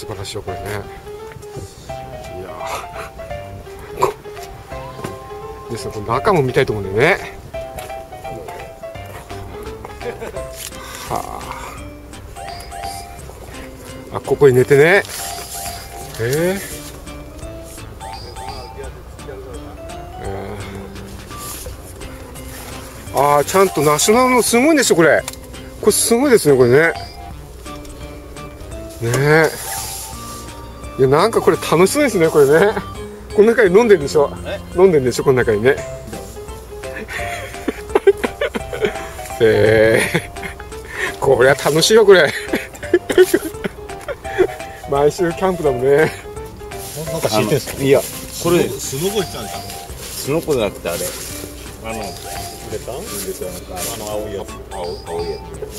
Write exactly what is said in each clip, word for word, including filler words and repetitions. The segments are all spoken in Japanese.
晴らしいよこれね。いやーですね、これ中も見たいと思うんだよね。はあ、あ、ここに寝てね。えーえー、ああ、ちゃんとナショナルのすごいんですよこれ。これすごいですねこれね。ねえ、いやなんかこれ楽しそうですねこれね。この中に飲んでるんでしょ。飲んでるんでしょこの中にね。えー、これは楽しいよこれ。毎週キャンプだもんね。 なんか敷いてんすか。いや、これスノボ行ったんですか。スノボじゃなくてあれ、あのウレタン、ウレタン、あの青いやつ、青青いや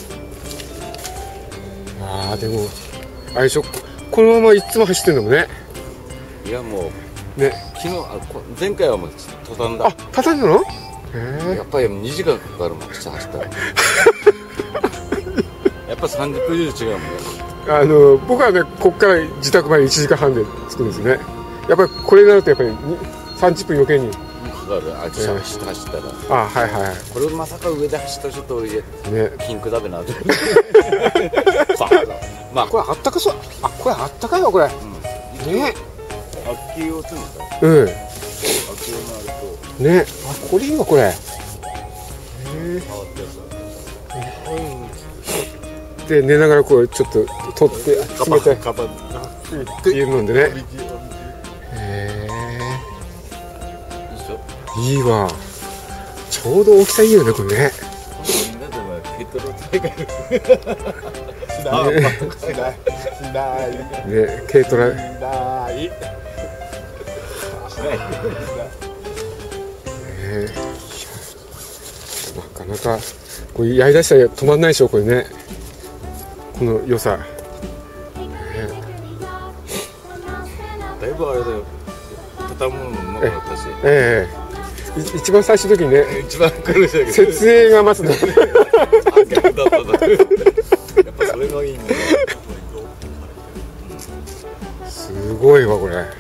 つ。 ああでもあれでしょ、このままいつも走ってんだもんね。 いやもうね、 昨日あ前回はもう畳んだ。 あ、畳んだの？へやっぱりにじかんかかるもん走ったら。やっぱさんじゅっぷん以上違うもんね。 あの僕はね、こっから自宅までいちじかんはんで着くんですね。やっぱりこれになるとやっぱりさんじゅっぷん余計にかかる。あ、走った走ったら。 あ、はいはいはい。 これまさか上で走ったらちょっと上ね、ピンクだべなって。 まあこれあったかそう。あ、これあったかいわこれ。ね。 空きを積んだ。 うん。 空きを回ると。 ね。あ、これいいわこれ。へえ。で寝ながらこうちょっと取って詰めてっていうのでね。へえ。いいわ。ちょうど大きさいいよねこれね。 みんなではペトロ大会しないしないね、軽トラしないしないなかなかこれやりだしたら止まんないでしょこれね。この良さ、ね、 だいぶあれだよ、畳むのもなかったし、 えええ、一番最初の時にね、 一番苦しいけど設営がまずね逆だったんだ。やっぱそれがいいんだよ。 すごいわこれ、ね、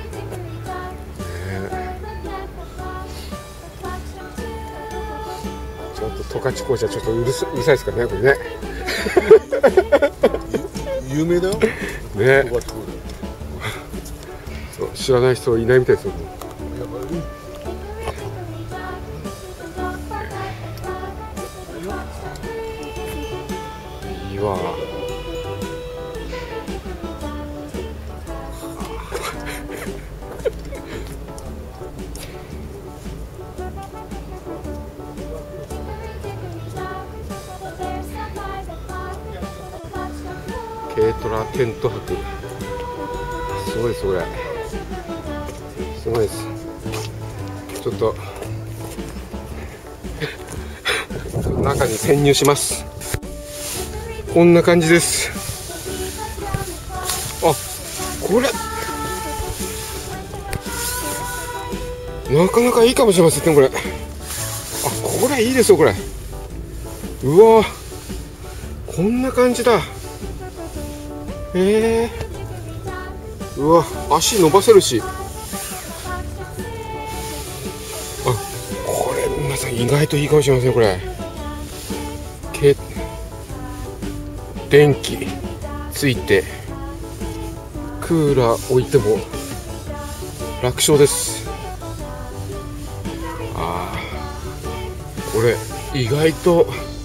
ちょっと十勝紅茶ちょっとうるさうるさいですからねこれね。 有名だよね。そう、知らない人いないみたいですよ。いいわ。軽トラテント泊、すごいですこれ、すごいです。ちょっと中に潜入します。こんな感じです。あ、これなかなかいいかもしれませんねこれ。あ、これいいですよこれ。うわ、こんな感じだ。えー、うわ、足伸ばせるし、あ、これ皆さん意外といいかもしれませんこれ。け電気ついてクーラー置いても楽勝です。あー、これ意外と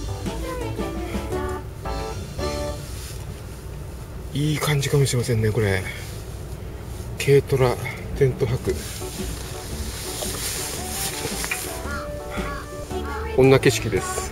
いい感じかもしれませんねこれ。軽トラテント泊、こんな景色です。